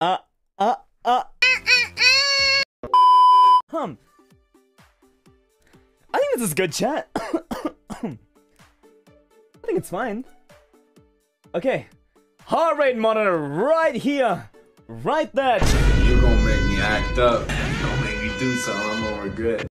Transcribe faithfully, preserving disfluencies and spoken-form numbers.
Uh, uh, uh. Hum. I think this is good, chat. I think it's fine. Okay. Heart rate monitor right here. Right there. You gonna make me act up. You gonna make me do something I'm gonna regret.